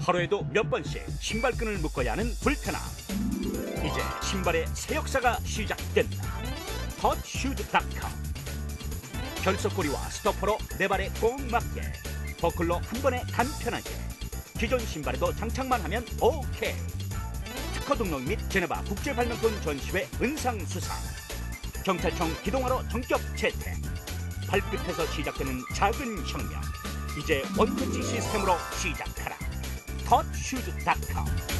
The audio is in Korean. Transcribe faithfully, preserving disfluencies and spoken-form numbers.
하루에도 몇 번씩 신발끈을 묶어야 하는 불편함. 이제 신발의 새 역사가 시작된다. 덧슈즈닷컴. 결석고리와 스토퍼로 내 발에 꼭 맞게, 버클로 한 번에 간편하게. 기존 신발에도 장착만 하면 오케이. 특허 등록 및 제네바 국제발명품 전시회 은상 수상. 경찰청 기동화로 전격 채택. 발끝에서 시작되는 작은 혁명. 이제 원터치 시스템으로 시작하라. 덧슈즈닷컴.